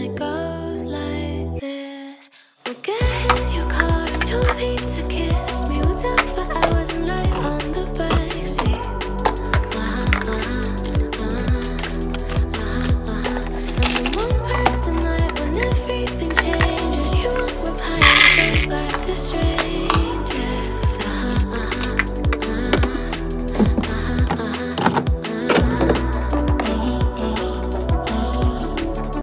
it goes like this. We'll get in your car and you'll be together.